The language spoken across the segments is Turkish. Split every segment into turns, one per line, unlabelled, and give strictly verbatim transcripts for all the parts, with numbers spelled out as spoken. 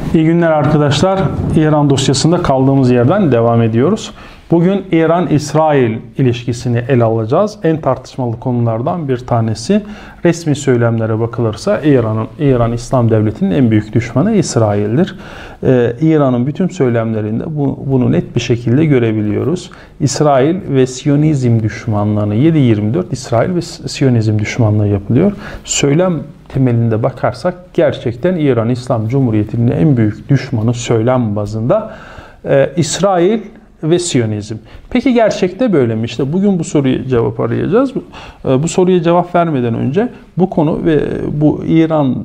İyi günler arkadaşlar. İran dosyasında kaldığımız yerden devam ediyoruz. Bugün İran-İsrail ilişkisini ele alacağız. En tartışmalı konulardan bir tanesi. Resmi söylemlere bakılırsa İran'ın İran İslam Devleti'nin en büyük düşmanı İsrail'dir. Ee, İran'ın bütün söylemlerinde bu, bunu net bir şekilde görebiliyoruz. İsrail ve Siyonizm düşmanlığını yedi yirmi dört İsrail ve Siyonizm düşmanlığı yapılıyor. Söylem temelinde bakarsak gerçekten İran İslam Cumhuriyeti'nin en büyük düşmanı söylem bazında e, İsrail ve Siyonizm. Peki gerçekte böyle mi? İşte bugün bu soruya cevap arayacağız. Bu soruya cevap vermeden önce bu konu ve bu İran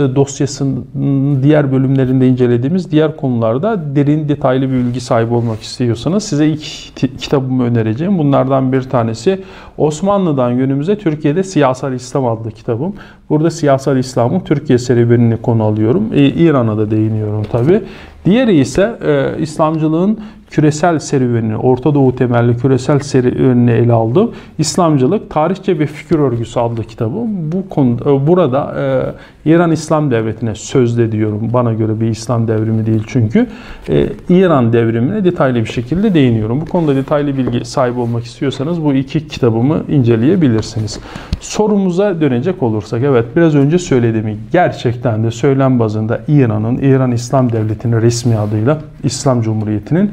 dosyasının diğer bölümlerinde incelediğimiz diğer konularda derin, detaylı bir bilgi sahibi olmak istiyorsanız size iki kitabımı önereceğim. Bunlardan bir tanesi Osmanlı'dan günümüze Türkiye'de Siyasal İslam adlı kitabım. Burada Siyasal İslam'ın Türkiye serüvenini konu alıyorum. İran'a da değiniyorum tabii. Diğeri ise e, İslamcılığın küresel serüvenini, Orta Doğu temelli küresel serüvenini ele aldım. İslamcılık, Tarihçe ve Fikir Örgüsü adlı kitabım. Bu konuda, burada e, İran İslam Devleti'ne sözde diyorum. Bana göre bir İslam devrimi değil çünkü. E, İran devrimine detaylı bir şekilde değiniyorum. Bu konuda detaylı bilgi sahibi olmak istiyorsanız bu iki kitabımı inceleyebilirsiniz. Sorumuza dönecek olursak, evet biraz önce söylediğimi gerçekten de söylem bazında İran'ın, İran İslam Devleti'nin resmi adıyla İslam Cumhuriyeti'nin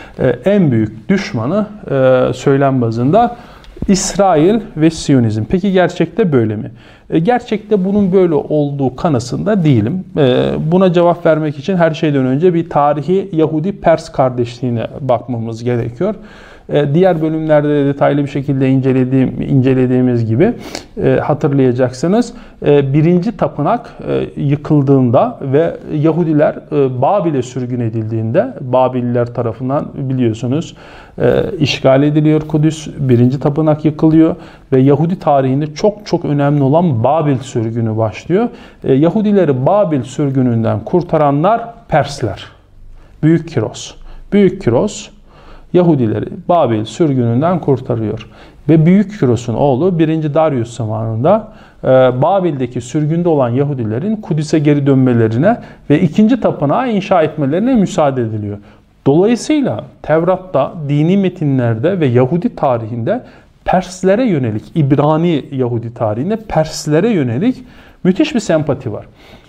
en büyük düşmanı söylem bazında İsrail ve Siyonizm. Peki gerçekte böyle mi? Gerçekte bunun böyle olduğu kanısında değilim. Buna cevap vermek için her şeyden önce bir tarihi Yahudi-Pers kardeşliğine bakmamız gerekiyor. Diğer bölümlerde de detaylı bir şekilde incelediğim, incelediğimiz gibi hatırlayacaksınız. Birinci tapınak yıkıldığında ve Yahudiler Babil'e sürgün edildiğinde, Babililer tarafından biliyorsunuz işgal ediliyor Kudüs. Birinci tapınak yıkılıyor ve Yahudi tarihinde çok çok önemli olan Babil sürgünü başlıyor. Yahudileri Babil sürgününden kurtaranlar Persler. Büyük Kiros. Büyük Kiros Yahudileri Babil sürgününden kurtarıyor. Ve Büyük Kiros'un oğlu birinci Darius zamanında Babil'deki sürgünde olan Yahudilerin Kudüs'e geri dönmelerine ve ikinci tapınağı inşa etmelerine müsaade ediliyor. Dolayısıyla Tevrat'ta, dini metinlerde ve Yahudi tarihinde Perslere yönelik, İbrani Yahudi tarihinde Perslere yönelik müthiş bir sempati var.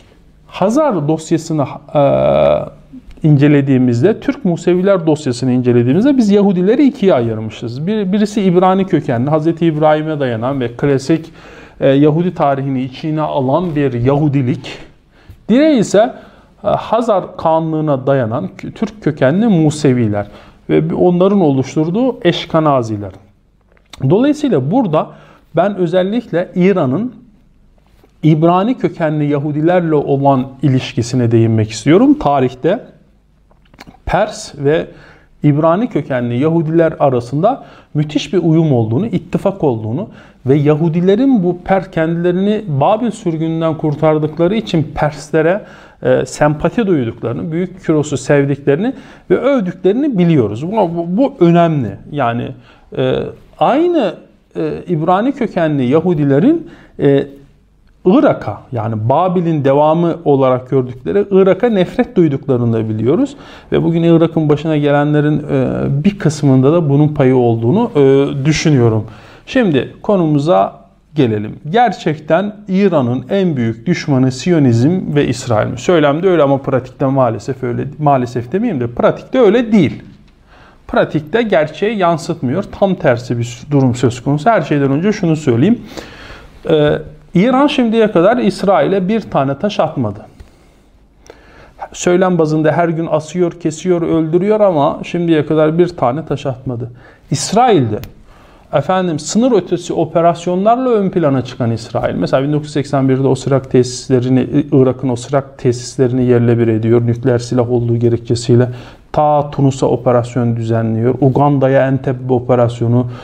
Hazar dosyasını e, incelediğimizde, Türk Museviler dosyasını incelediğimizde biz Yahudileri ikiye ayırmışız. Bir, birisi İbrani kökenli, Hazreti İbrahim'e dayanan ve klasik e, Yahudi tarihini içine alan bir Yahudilik. Diğeri ise e, Hazar Kağanlığına dayanan Türk kökenli Museviler ve onların oluşturduğu Eşkenaziler. Dolayısıyla burada ben özellikle İran'ın İbrani kökenli Yahudilerle olan ilişkisine değinmek istiyorum. Tarihte Pers ve İbrani kökenli Yahudiler arasında müthiş bir uyum olduğunu, ittifak olduğunu ve Yahudilerin bu per kendilerini Babil sürgününden kurtardıkları için Perslere e, sempati duyduklarını, Büyük Kiros'u sevdiklerini ve övdüklerini biliyoruz. Bu, bu, bu önemli. Yani e, aynı e, İbrani kökenli Yahudilerin e, Irak'a, yani Babil'in devamı olarak gördükleri Irak'a nefret duyduklarını da biliyoruz. Ve bugün Irak'ın başına gelenlerin bir kısmında da bunun payı olduğunu düşünüyorum. Şimdi konumuza gelelim. Gerçekten İran'ın en büyük düşmanı Siyonizm ve İsrail mi? Söylemde öyle ama pratikte maalesef öyle, maalesef demeyeyim de pratikte öyle değil. Pratikte gerçeği yansıtmıyor. Tam tersi bir durum söz konusu. Her şeyden önce şunu söyleyeyim. Ee, İran şimdiye kadar İsrail'e bir tane taş atmadı. Söylem bazında her gün asıyor, kesiyor, öldürüyor ama şimdiye kadar bir tane taş atmadı. İsrail'de efendim sınır ötesi operasyonlarla ön plana çıkan İsrail. Mesela bin dokuz yüz seksen birde Osirak tesislerini, Irak'ın Osirak tesislerini yerle bir ediyor. Nükleer silah olduğu gerekçesiyle ta Tunus'a operasyon düzenliyor. Uganda'ya Entebbe operasyonu,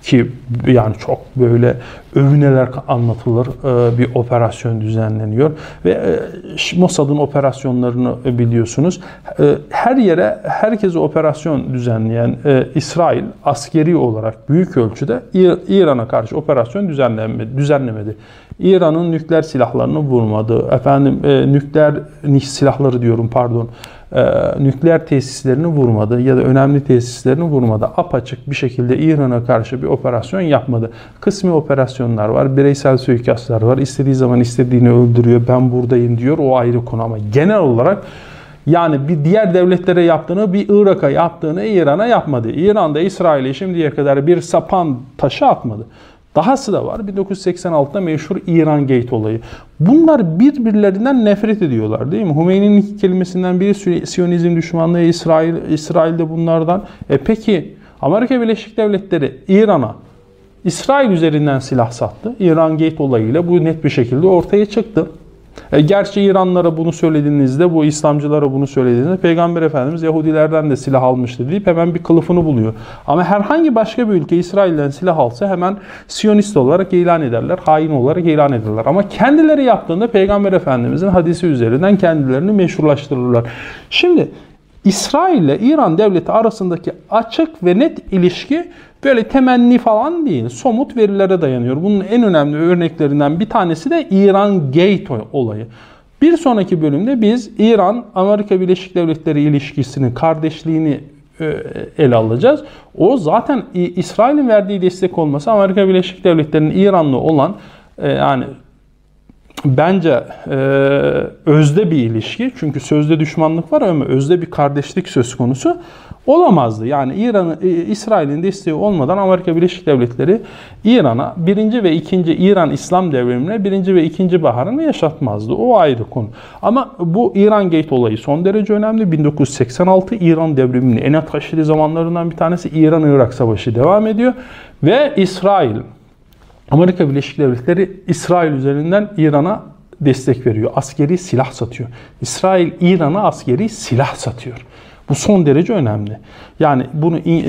ki yani çok böyle övüneler anlatılır, bir operasyon düzenleniyor ve Mossad'ın operasyonlarını biliyorsunuz. Her yere herkese operasyon düzenleyen İsrail askeri olarak büyük ölçüde İran'a karşı operasyon düzenlemedi. düzenlemedi. İran'ın nükleer silahlarını vurmadı. Efendim nükleer silahları diyorum pardon. E, nükleer tesislerini vurmadı ya da önemli tesislerini vurmadı. Apaçık bir şekilde İran'a karşı bir operasyon yapmadı. Kısmi operasyonlar var, bireysel suikastlar var. İstediği zaman istediğini öldürüyor, ben buradayım diyor, o ayrı konu ama genel olarak yani bir diğer devletlere yaptığını, bir Irak'a yaptığını İran'a yapmadı. İran'da İsrail'e şimdiye kadar bir sapan taşı atmadı. Dahası da var. bin dokuz yüz seksen altıda meşhur İran Gate olayı. Bunlar birbirlerinden nefret ediyorlar değil mi? Hümeyni'nin iki kelimesinden biri Siyonizm düşmanlığı, İsrail, İsrail'de bunlardan. E peki Amerika Birleşik Devletleri İran'a İsrail üzerinden silah sattı. İran Gate olayıyla bu net bir şekilde ortaya çıktı. E, gerçi İranlara bunu söylediğinizde, bu İslamcılara bunu söylediğinizde Peygamber Efendimiz Yahudilerden de silah almıştı deyip hemen bir kılıfını buluyor. Ama herhangi başka bir ülke İsrail'den silah alsa hemen Siyonist olarak ilan ederler, hain olarak ilan ederler. Ama kendileri yaptığında Peygamber Efendimizin hadisi üzerinden kendilerini meşrulaştırırlar. Şimdi İsrail ile İran devleti arasındaki açık ve net ilişki böyle temenni falan değil, somut verilere dayanıyor. Bunun en önemli örneklerinden bir tanesi de İran Gate olayı. Bir sonraki bölümde biz İran-Amerika Birleşik Devletleri ilişkisinin kardeşliğini ele alacağız. O zaten İsrail'in verdiği destek olması Amerika Birleşik Devletleri'nin İran'la olan yani bence e, özde bir ilişki. Çünkü sözde düşmanlık var ama özde bir kardeşlik söz konusu olamazdı. Yani İran'ın, İsrail'in desteği olmadan Amerika Birleşik Devletleri İran'a birinci ve ikinci İran İslam devrimine birinci ve ikinci baharını yaşatmazdı. O ayrı konu. Ama bu İran Gate olayı son derece önemli. bin dokuz yüz seksen altı İran devriminin en ateşli zamanlarından bir tanesi. İran-Irak Savaşı devam ediyor ve İsrail Amerika Birleşik Devletleri İsrail üzerinden İran'a destek veriyor. Askeri silah satıyor. İsrail İran'a askeri silah satıyor. Bu son derece önemli. Yani bunu e,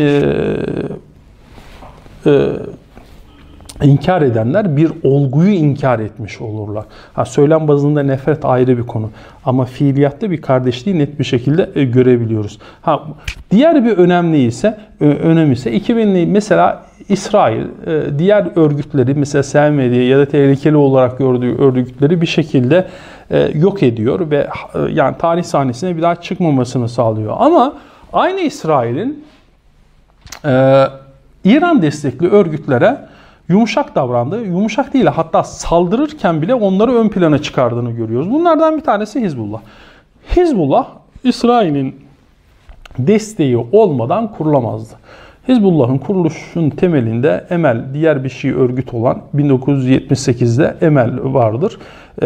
e, inkar edenler bir olguyu inkar etmiş olurlar. Ha, söylem bazında nefret ayrı bir konu. Ama fiiliyatta bir kardeşliği net bir şekilde e, görebiliyoruz. Ha, diğer bir önemli ise, e, önem ise iki binli mesela İsrail e, diğer örgütleri mesela sevmediği ya da tehlikeli olarak gördüğü örgütleri bir şekilde e, yok ediyor ve e, yani tarih sahnesine bir daha çıkmamasını sağlıyor. Ama aynı İsrail'in e, İran destekli örgütlere yumuşak davrandığı, yumuşak değil hatta saldırırken bile onları ön plana çıkardığını görüyoruz. Bunlardan bir tanesi Hizbullah. Hizbullah, İsrail'in desteği olmadan kurulamazdı. Hizbullah'ın kuruluşun temelinde Emel, diğer bir Şii örgüt olan bin dokuz yüz yetmiş sekizde Emel vardır.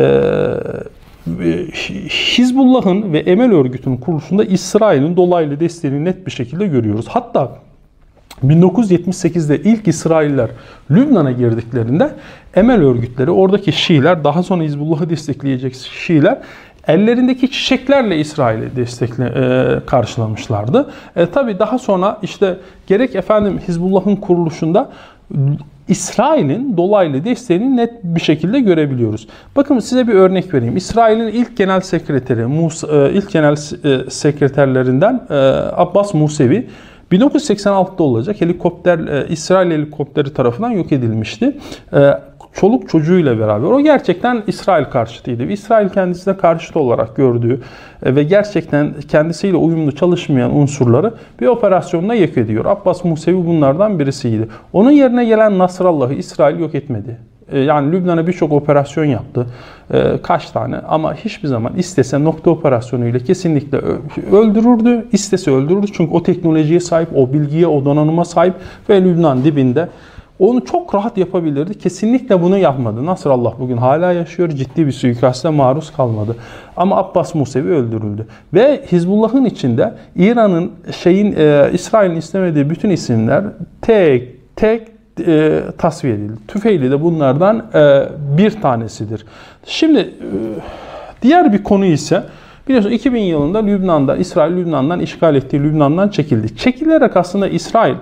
Ee, Hizbullah'ın ve Emel örgütünün kuruluşunda İsrail'in dolaylı desteğini net bir şekilde görüyoruz. Hatta bin dokuz yüz yetmiş sekizde ilk İsrailler Lübnan'a girdiklerinde Emel örgütleri, oradaki Şiiler, daha sonra Hizbullah'ı destekleyecek Şiiler ellerindeki çiçeklerle İsrail'i destekle e, karşılamışlardı. E, tabii daha sonra işte gerek efendim Hizbullah'ın kuruluşunda İsrail'in dolaylı desteğini net bir şekilde görebiliyoruz. Bakın size bir örnek vereyim. İsrail'in ilk genel sekreteri, Musa, ilk genel sekreterlerinden Abbas Musevi bin dokuz yüz seksen altıda olacak helikopter, İsrail helikopteri tarafından yok edilmişti. Çoluk çocuğuyla beraber. O gerçekten İsrail karşıtıydı. İsrail kendisine karşıt olarak gördüğü ve gerçekten kendisiyle uyumlu çalışmayan unsurları bir operasyonla yok ediyor. Abbas Musevi bunlardan birisiydi. Onun yerine gelen Nasrallah'ı İsrail yok etmedi. Yani Lübnan'a birçok operasyon yaptı. Kaç tane ama hiçbir zaman istese nokta operasyonuyla kesinlikle öldürürdü. İstese öldürürdü. Çünkü o teknolojiye sahip, o bilgiye, o donanıma sahip ve Lübnan dibinde. Onu çok rahat yapabilirdi. Kesinlikle bunu yapmadı. Nasrallah bugün hala yaşıyor. Ciddi bir suikaste maruz kalmadı. Ama Abbas Musevi öldürüldü. Ve Hizbullah'ın içinde İran'ın şeyin e, İsrail'in istemediği bütün isimler tek tek e, tasfiye edildi. Tüfeili de bunlardan e, bir tanesidir. Şimdi e, diğer bir konu ise biliyorsunuz iki bin yılında Lübnan'da İsrail Lübnan'dan işgal ettiği Lübnan'dan çekildi. Çekilerek aslında İsrail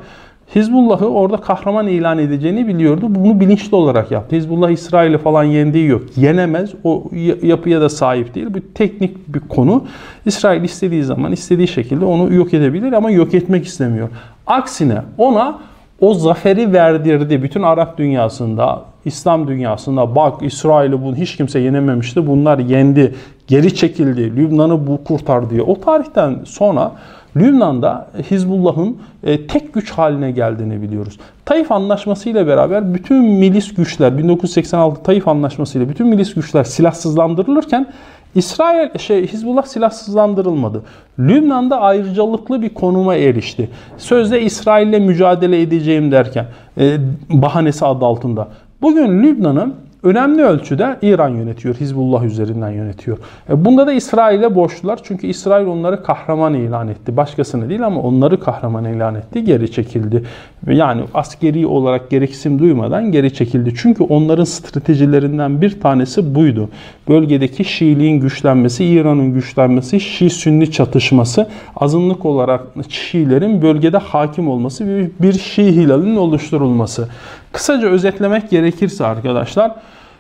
Hizbullah'ı orada kahraman ilan edeceğini biliyordu. Bunu bilinçli olarak yaptı. Hizbullah İsrail'i falan yendiği yok. Yenemez. O yapıya da sahip değil. Bu teknik bir konu. İsrail istediği zaman istediği şekilde onu yok edebilir ama yok etmek istemiyor. Aksine ona o zaferi verdirdi. Bütün Arap dünyasında, İslam dünyasında bak İsrail'i bunu hiç kimse yenememişti. Bunlar yendi, geri çekildi. Lübnan'ı bu kurtardı diye. O tarihten sonra Lübnan'da Hizbullah'ın e, tek güç haline geldiğini biliyoruz. Taif Anlaşması ile beraber bütün milis güçler, bin dokuz yüz seksen altı Taif Anlaşması ile bütün milis güçler silahsızlandırılırken İsrail şey Hizbullah silahsızlandırılmadı. Lübnan'da ayrıcalıklı bir konuma erişti. Sözde İsrail'le mücadele edeceğim derken e, bahanesi adı altında. Bugün Lübnan'ı önemli ölçüde İran yönetiyor. Hizbullah üzerinden yönetiyor. Bunda da İsrail'e borçlular. Çünkü İsrail onları kahraman ilan etti. Başkasını değil ama onları kahraman ilan etti. Geri çekildi. Yani askeri olarak gereksinim duymadan geri çekildi. Çünkü onların stratejilerinden bir tanesi buydu. Bölgedeki Şiiliğin güçlenmesi, İran'ın güçlenmesi, Şii-Sünni çatışması, azınlık olarak Şiilerin bölgede hakim olması, bir Şii hilalinin oluşturulması. Kısaca özetlemek gerekirse arkadaşlar,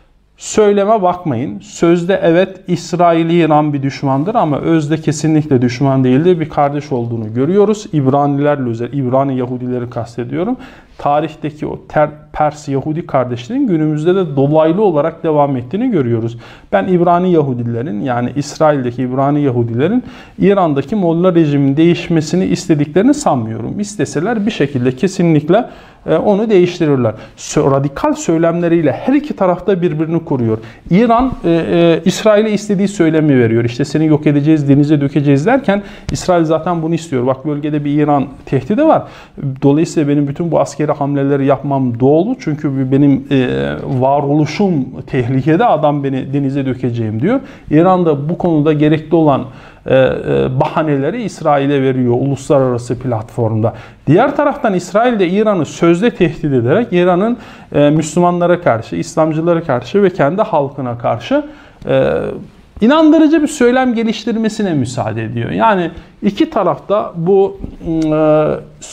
söyleme bakmayın. Sözde evet İsrail İran bir düşmandır ama özde kesinlikle düşman değildir. Bir kardeş olduğunu görüyoruz. İbranilerle özel, İbrani Yahudileri kastediyorum. Tarihteki o ter, Pers Yahudi kardeşliğin günümüzde de dolaylı olarak devam ettiğini görüyoruz. Ben İbrani Yahudilerin, yani İsrail'deki İbrani Yahudilerin İran'daki Molla rejimin değişmesini istediklerini sanmıyorum. İsteseler bir şekilde kesinlikle onu değiştirirler. Radikal söylemleriyle her iki tarafta birbirini koruyor. İran e, e, İsrail'e istediği söylemi veriyor. İşte seni yok edeceğiz, denize dökeceğiz derken İsrail zaten bunu istiyor. Bak bölgede bir İran tehdidi var. Dolayısıyla benim bütün bu askeri hamleleri yapmam doğru. Çünkü benim e, varoluşum tehlikede, adam beni denize dökeceğim diyor. İran da bu konuda gerekli olan e, e, bahaneleri İsrail'e veriyor uluslararası platformda. Diğer taraftan İsrail de İran'ı sözde tehdit ederek İran'ın e, Müslümanlara karşı, İslamcılara karşı ve kendi halkına karşı e, inandırıcı bir söylem geliştirmesine müsaade ediyor. Yani iki tarafta bu e,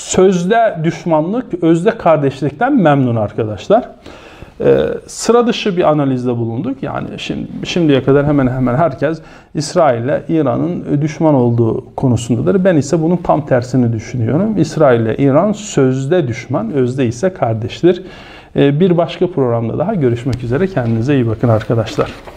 sözde düşmanlık, özde kardeşlikten memnun arkadaşlar. E, sıra dışı bir analizde bulunduk. Yani şimdi, şimdiye kadar hemen hemen herkes İsrail ile İran'ın düşman olduğu konusundadır. Ben ise bunun tam tersini düşünüyorum. İsrail ile İran sözde düşman, özde ise kardeştir. E, bir başka programda daha görüşmek üzere. Kendinize iyi bakın arkadaşlar.